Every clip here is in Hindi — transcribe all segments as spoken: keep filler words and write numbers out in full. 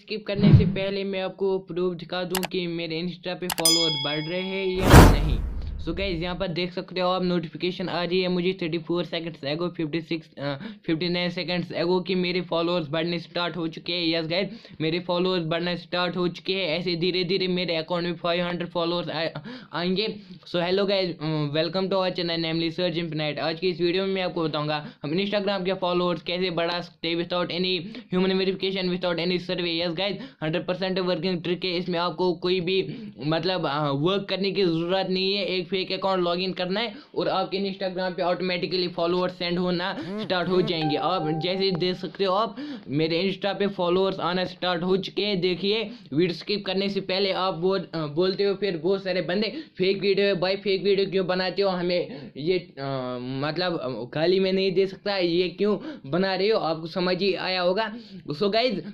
स्किप करने से पहले मैं आपको प्रूफ दिखा दूं कि मेरे इंस्टा पे फॉलोअर बढ़ रहे हैं या नहीं। सो गाइस यहाँ पर देख सकते हो आप, नोटिफिकेशन आ रही है मुझे thirty four seconds ago fifty six fifty nine seconds ago कि मेरे फॉलोअर्स बढ़ने स्टार्ट हो चुके हैं। यस गाइस, मेरे फॉलोअर्स बढ़ना स्टार्ट हो चुके हैं। ऐसे धीरे धीरे मेरे अकाउंट में फाइव हंड्रेड फॉलोअर्स आएंगे। So hello guys, welcome to our channel namely search infinite. आज की इस वीडियो में मैं आपको बताऊंगा हम इंस्टाग्राम के फॉलोअर्स कैसे बढ़ा सकते हैं without any human verification, without any survey. Yes guys, hundred percent working trick है। इसमें आपको कोई भी मतलब वर्क करने की जरूरत नहीं है। एक फेक अकाउंट लॉगिन करना है और आपके इंस्टाग्राम पे ऑटोमेटिकली फॉलोअर सेंड होना स्टार्ट हो जाएंगे। आप जैसे देख सकते हो, आप मेरे इंस्टा पे फॉलोअर्स आना स्टार्ट हो चुके हैं। देखिए, वीडियो स्किप करने से पहले आप बोल बोलते हो फिर बहुत सारे बंदे फेक वीडियो है भाई, फेक वीडियो क्यों बनाते हो, हमें ये आ, मतलब गाली में नहीं दे सकता, ये क्यों बना रहे हो, आपको समझ ही आया होगा। सो गाइज,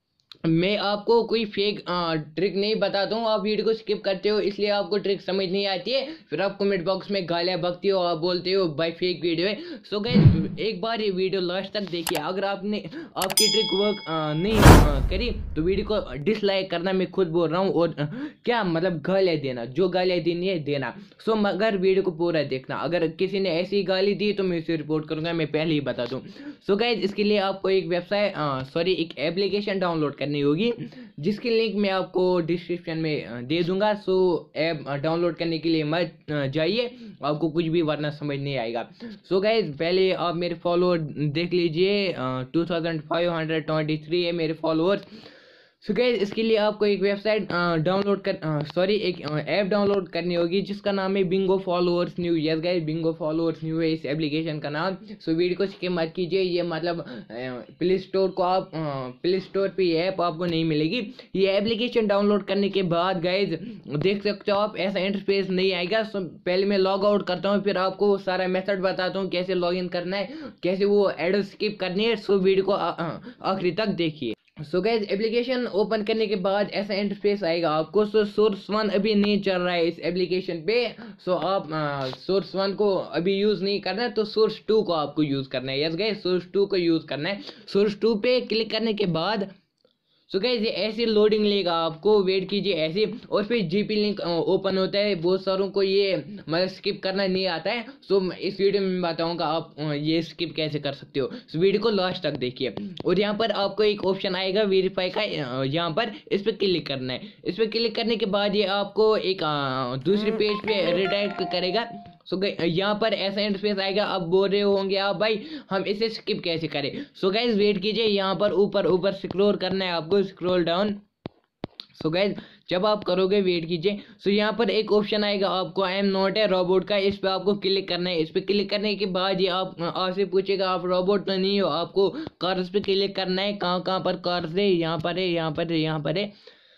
मैं आपको कोई फेक ट्रिक नहीं बताता हूँ, आप वीडियो को स्किप करते हो इसलिए आपको ट्रिक समझ नहीं आती है, फिर आप कमेंट बॉक्स में गालियाँ बकती हो, आप बोलते हो भाई फेक वीडियो है। सो गाइस, एक बार ये वीडियो लास्ट तक देखिए। अगर आपने आपकी ट्रिक वर्क आ, नहीं आ, करी तो वीडियो को डिसलाइक करना, मैं खुद बोल रहा हूँ। और आ, क्या मतलब गालियाँ देना, जो गालियाँ देनी है देना। सो मगर वीडियो को पूरा देखना, अगर किसी ने ऐसी गाली दी तो मैं उसे रिपोर्ट करूँगा, मैं पहले ही बता दूँ। सो गाइस, इसके लिए आपको एक वेबसाइट सॉरी एक एप्लीकेशन डाउनलोड करनी होगी, जिसकी लिंक मैं आपको डिस्क्रिप्शन में दे दूंगा। सो ऐप डाउनलोड करने के लिए मत जाइए, आपको कुछ भी वरना समझ नहीं आएगा। सो गाइज, पहले आप मेरे फॉलोअर देख लीजिए, two thousand five hundred twenty three है मेरे फॉलोअर्स। सो गाइस, इसके लिए आपको एक वेबसाइट डाउनलोड कर सॉरी एक ऐप डाउनलोड करनी होगी जिसका नाम है bingo followers new. Yes guys, bingo followers new है इस एप्लीकेशन का नाम। सो वीडियो को स्किप मत कीजिए, ये मतलब प्ले स्टोर को आप प्ले स्टोर पे ये ऐप आपको नहीं मिलेगी। ये एप्लीकेशन डाउनलोड करने के बाद गाइज देख सकते हो आप, ऐसा इंटरफेस नहीं आएगा। सो पहले मैं लॉग आउट करता हूँ, फिर आपको सारा मेथड बताता हूँ कैसे लॉग इन करना है, कैसे वो एड स्किप करनी है। सो वीडियो को आखिरी तक देखिए। सो गाइज, एप्लीकेशन ओपन करने के बाद ऐसा इंटरफेस आएगा आपको। सो सोर्स वन अभी नहीं चल रहा है इस एप्लीकेशन पे, सो आप सोर्स वन को अभी यूज नहीं करना है, तो सोर्स टू को आपको यूज करना है। यस गाइज, सोर्स टू को यूज करना है। सोर्स टू पे क्लिक करने के बाद सो गाइस, ये ऐसी लोडिंग लेगा, आपको वेट कीजिए ऐसे, और फिर जीपी लिंक ओपन होता है। बहुत सारों को ये मतलब स्किप करना नहीं आता है, सो इस वीडियो में बताऊंगा आप ये स्किप कैसे कर सकते हो। सो वीडियो को लास्ट तक देखिए, और यहाँ पर आपको एक ऑप्शन आएगा वेरीफाई का, यहाँ पर इस पर क्लिक करना है। इस पर क्लिक करने के बाद ये आपको एक दूसरे पेज पे रिडायरेक्ट करेगा। सो so, यहाँ पर ऐसा इंटरफेस आएगा। अब बोल रहे होंगे आप भाई हम इसे स्किप कैसे करें। सो गाइज, वेट कीजिए, यहाँ पर ऊपर ऊपर स्क्रॉल करना है आपको, स्क्रॉल डाउन। सो गाइज, जब आप करोगे वेट कीजिए। सो so, यहाँ पर एक ऑप्शन आएगा आपको, I am not a robot का, इस पर आपको क्लिक करना है। इस पर क्लिक करने के बाद ये आप आपसे पूछेगा आप रोबोट तो नहीं हो, आपको कार्स पे क्लिक करना है। कहाँ कहाँ पर कार्स है, यहाँ पर है, यहाँ पर है, यहाँ पर है।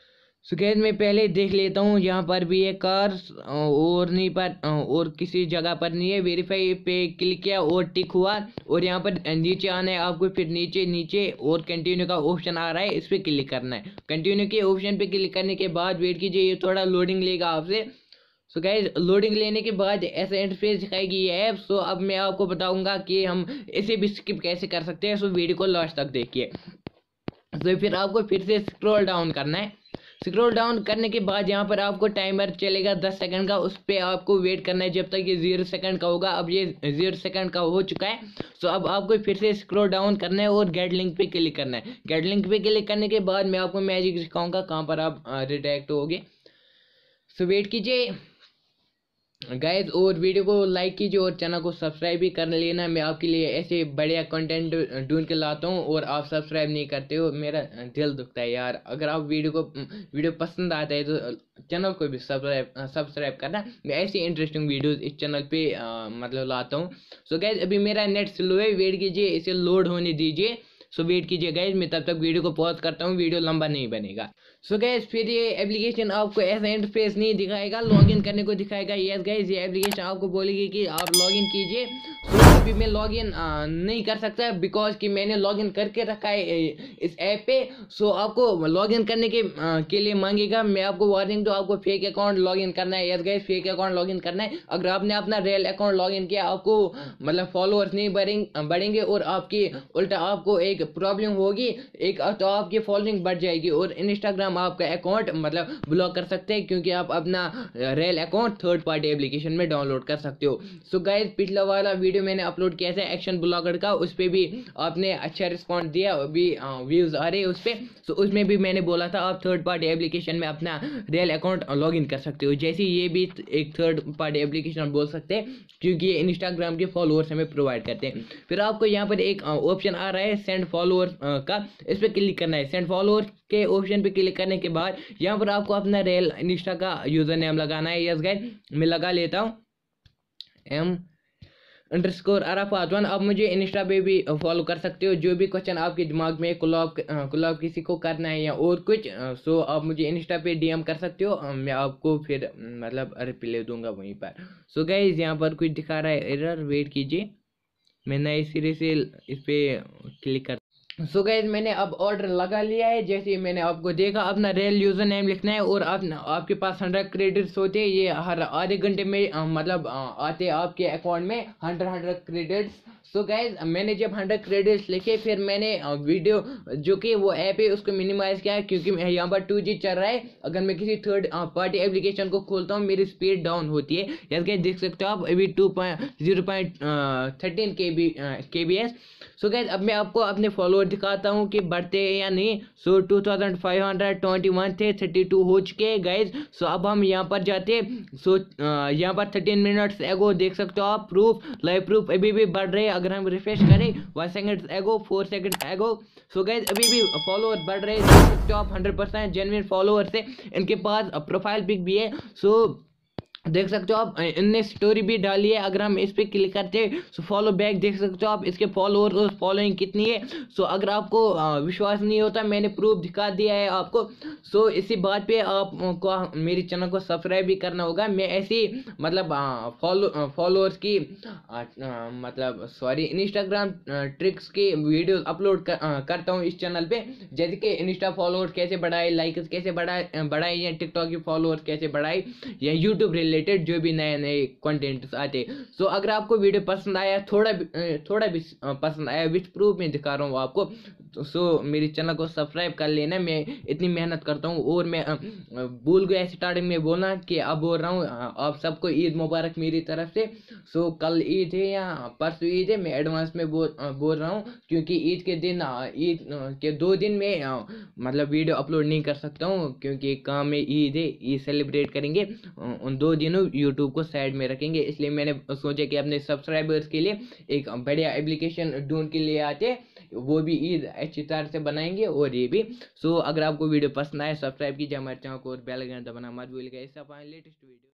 सो गाइस, मैं पहले देख लेता हूँ, यहाँ पर भी है कार्स, और नहीं पर और किसी जगह पर नहीं है। वेरीफाई पे क्लिक किया और टिक हुआ, और यहाँ पर नीचे आना है आपको, फिर नीचे नीचे और कंटिन्यू का ऑप्शन आ रहा है, इस पर क्लिक करना है। कंटिन्यू के ऑप्शन पे क्लिक करने के बाद वेट कीजिए, ये थोड़ा लोडिंग लेगा आपसे। सो गाइस, लोडिंग लेने के बाद ऐसा इंटरफेस दिखाएगी ये ऐप। सो अब मैं आपको बताऊंगा कि हम इसे भी स्किप कैसे कर सकते हैं। सो वीडियो को लास्ट तक देखिए। तो फिर आपको फिर से स्क्रॉल डाउन करना है। स्क्रॉल डाउन करने के बाद यहाँ पर आपको टाइमर चलेगा दस सेकंड का, उस पर आपको वेट करना है जब तक ये जीरो सेकंड का होगा। अब ये जीरो सेकंड का हो चुका है। सो अब आपको फिर से स्क्रॉल डाउन करना है और गेट लिंक पे क्लिक करना है। गेट लिंक पे क्लिक करने के बाद मैं आपको मैजिक दिखाऊंगा कहाँ पर आप रिडायरेक्ट होगे। सो वेट कीजिए गाइस, और वीडियो को लाइक कीजिए और चैनल को सब्सक्राइब भी कर लेना। मैं आपके लिए ऐसे बढ़िया कंटेंट ढूंढ के लाता हूँ और आप सब्सक्राइब नहीं करते हो, मेरा दिल दुखता है यार। अगर आप वीडियो को वीडियो पसंद आता है तो चैनल को भी सब्सक्राइब सब्सक्राइब करना। मैं ऐसी इंटरेस्टिंग वीडियोस इस चैनल पे आ, मतलब लाता हूँ। सो गाइस, अभी मेरा नेट स्लो है, वेट कीजिए, इसे लोड होने दीजिए। सो वेट कीजिए गाइस, मैं तब तक वीडियो को पॉज करता हूँ, वीडियो लंबा नहीं बनेगा। सो गाइस, फिर ये एप्लीकेशन आपको ऐसा इंटरफेस नहीं दिखाएगा, लॉगिन करने को दिखाएगा। यस गाइस, ये एप्लीकेशन आपको बोलेगी कि आप लॉगिन कीजिए। सो अभी मैं लॉगिन नहीं कर सकता बिकॉज कि मैंने लॉगिन करके रखा है इस ऐप पे। सो आपको लॉगिन करने के आ, के लिए मांगेगा। मैं आपको वार्निंग दूं, आपको फेक अकाउंट लॉगिन करना है। Yes guys, fake account login करना है। अगर आपने अपना रियल अकाउंट लॉगिन किया, आपको मतलब फॉलोअर्स नहीं बढ़ेंगे बढ़ेंगे और आपकी उल्टा आपको एक एक प्रॉब्लम होगी, एक तो आपकी फॉलोइंग बढ़ जाएगी और इंस्टाग्राम आपका अकाउंट मतलब ब्लॉक कर सकते हैं, क्योंकि आप अपना real account third party application में डाउनलोड कर सकते हो। सो गाइस, पिछला वाला वीडियो मैंने अपलोड किया था एक्शन ब्लॉगर का, उस पर भी आपने अच्छा रिस्पॉन्स दिया, अभी व्यूज आ रहे हैं उस पर। सो उसमें भी मैंने बोला था आप थर्ड पार्टी एप्लीकेशन में अपना रियल अकाउंट लॉग इन कर सकते हो, जैसे ये भी एक थर्ड पार्टी एप्लीकेशन बोल सकते हैं, क्योंकि ये इंस्टाग्राम के फॉलोअर्स हमें प्रोवाइड करते हैं। फिर आपको यहाँ पर एक ऑप्शन आ रहा है सेंड फॉलोअर्स का, इस पर क्लिक करना है। सेंड फॉलोअर्स के ऑप्शन पे क्लिक करने के बाद यहाँ पर आपको अपना रियल इंस्टा का यूजर नेम लगाना है। यस गाइस, मैं लगा लेता हूँ एम अंडरस्कोर अराफात वन। आप मुझे इंस्टा पे भी फॉलो कर सकते हो, जो भी क्वेश्चन आपके दिमाग में कोलैब कोलैब किसी को करना है या और कुछ, सो आप मुझे इंस्टा पे डीएम कर सकते हो, मैं आपको फिर मतलब रिप्लाई दूंगा वहीं पर। सो गाइस, यहाँ पर कुछ दिखा रहा है एरर, वेट कीजिए, मैं नए सिरे से इस पर क्लिक कर। सो गाइस, मैंने अब ऑर्डर लगा लिया है। जैसे मैंने आपको देखा, अपना रियल यूजर नेम लिखना है और आप आपके पास हंड्रेड क्रेडिट्स होते हैं, ये हर आधे घंटे में आ, मतलब आ, आते हैं आपके अकाउंट में hundred hundred credits. So guys, मैंने जब हंड्रेड क्रेडिट्स लिखे, फिर मैंने आ, वीडियो जो कि वो ऐप है उसको मिनिमाइज किया है, क्योंकि यहाँ पर टू जी चल रहा है। अगर मैं किसी थर्ड पार्टी एप्लीकेशन को खोलता हूँ मेरी स्पीड डाउन होती है। यार गाइस, देख सकते हो आप अभी two point zero point thirteen के बी के बी एस। सो गाइस, अब मैं आपको अपने फॉलोअर दिखाता हूँ कि बढ़ते हैं या नहीं। So two thousand five hundred twenty one थे, थर्टी टू हो चुके हैं गाइस। सो अब हम यहाँ पर जाते हैं। सो यहाँ पर थर्टीन मिनट्स एगो देख सकते हो आप, प्रूफ लाइव प्रूफ अभी भी बढ़ रहे हैं। अगर हम रिफ्रेश करें one second ago, four second ago, so guys अभी भी फॉलोअर बढ़ रहे हैं, देख सकते हो आप हंड्रेड परसेंट जेन्युइन फॉलोअर्स है। इनके पास प्रोफाइल पिक भी है, सो देख सकते हो आप, इनने स्टोरी भी डाली है। अगर हम इस पे क्लिक करते हैं सो फॉलो बैक, देख सकते हो आप इसके फॉलोअर और फॉलोइंग कितनी है। सो अगर आपको विश्वास नहीं होता, मैंने प्रूफ दिखा दिया है आपको। सो इसी बात पे आपको मेरे चैनल को सब्सक्राइब भी करना होगा। मैं ऐसी मतलब फॉलो फॉलोअर्स की आ, आ, मतलब सॉरी इंस्टाग्राम ट्रिक्स की वीडियोस अपलोड कर, आ, करता हूँ इस चैनल पे, जैसे कि इंस्टा फॉलोअर्स कैसे बढ़ाए, लाइक्स कैसे बढ़ाए बढ़ाए या टिकटॉक की फॉलोअर्स कैसे बढ़ाए, या यूट्यूब रिलेटेड जो भी नए नए कंटेंट्स आते। सो so, अगर आपको वीडियो पसंद आया, थोड़ा भी थोड़ा भी पसंद आया, विच प्रूफ में दिखा रहा हूँ आपको, तो सो so, मेरे चैनल को सब्सक्राइब कर लेना। मैं इतनी मेहनत करता हूँ। और मैं भूल गया स्टार्टिंग में बोलना कि अब बोल रहा हूँ आप सबको ईद मुबारक मेरी तरफ से। सो so, कल ईद है या परसों ईद है, मैं एडवांस में बोल बोल रहा हूँ, क्योंकि ईद के दिन ईद के दो दिन में मतलब वीडियो अपलोड नहीं कर सकता हूँ, क्योंकि काम में ईद है, ईद सेलिब्रेट करेंगे, उन दो दिनों यूट्यूब को साइड में रखेंगे। इसलिए मैंने सोचा कि अपने सब्सक्राइबर्स के लिए एक बढ़िया एप्लीकेशन ढूंढ के लिए आते, वो भी ईद अच्छी तरह से बनाएंगे और ये भी। सो अगर आपको वीडियो पसंद आए, सब्सक्राइब कीजिए हमारे चैनल को और बेल आइकन दबाना मत भूलिएगा। इससे लेटेस्ट वीडियो